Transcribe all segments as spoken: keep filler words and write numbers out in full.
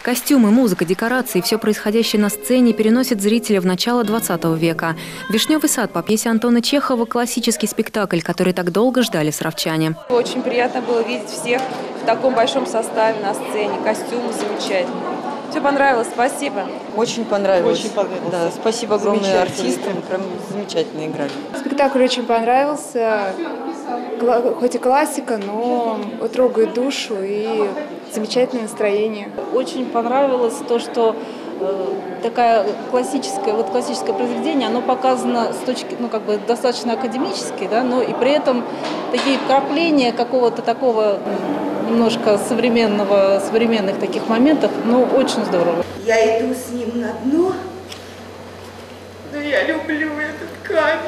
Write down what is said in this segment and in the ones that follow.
Костюмы, музыка, декорации – все происходящее на сцене переносит зрителя в начало двадцатого века. «Вишневый сад» по пьесе Антона Чехова – классический спектакль, который так долго ждали саровчане. Очень приятно было видеть всех в таком большом составе на сцене. Костюмы замечательные. Все понравилось, спасибо. Очень понравилось. Очень понравилось. Да, спасибо огромное артистам, прям замечательно играли. Спектакль очень понравился, хоть и классика, но трогает душу и замечательное настроение. Очень понравилось то, что э, такая классическое, вот классическое произведение, оно показано с точки, ну как бы достаточно академически, да, но и при этом такие вкрапления какого-то такого немножко современного, современных таких моментов, ну очень здорово. Я иду с ним на дно, но я люблю этот камень.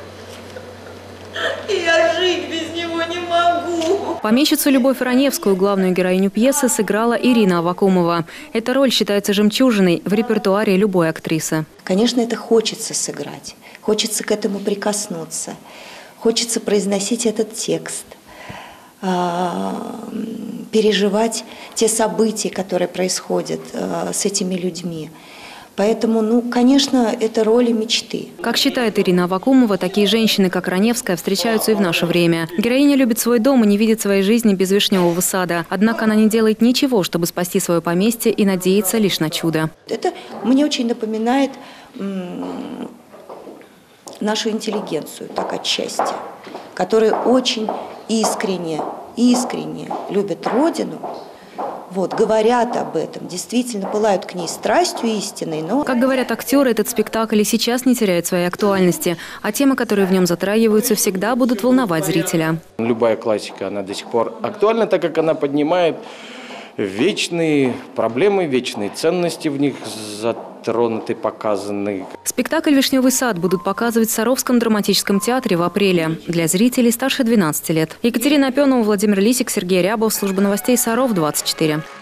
И я жить без него не могу. Помещицу Любовь Раневскую, главную героиню пьесы, сыграла Ирина Аввакумова. Эта роль считается жемчужиной в репертуаре любой актрисы. Конечно, это хочется сыграть, хочется к этому прикоснуться, хочется произносить этот текст, переживать те события, которые происходят с этими людьми. Поэтому, ну, конечно, это роли мечты. Как считает Ирина Аввакумова, такие женщины, как Раневская, встречаются и в наше время. Героиня любит свой дом и не видит своей жизни без Вишневого сада. Однако она не делает ничего, чтобы спасти свое поместье, и надеется лишь на чудо. Это мне очень напоминает м- нашу интеллигенцию, так отчасти, которая очень искренне, искренне любят Родину. Вот, говорят об этом, действительно пылают к ней страстью истинной. Но... Как говорят актеры, этот спектакль и сейчас не теряет своей актуальности, а темы, которые в нем затрагиваются, всегда будут волновать зрителя. Любая классика, она до сих пор актуальна, так как она поднимает вечные проблемы, вечные ценности в них затронуты, показаны. Спектакль «Вишневый сад» будут показывать в Саровском драматическом театре в апреле для зрителей старше двенадцати лет. Екатерина Опенова, Владимир Лисик, Сергей Рябов. Служба новостей Саров, двадцать четыре.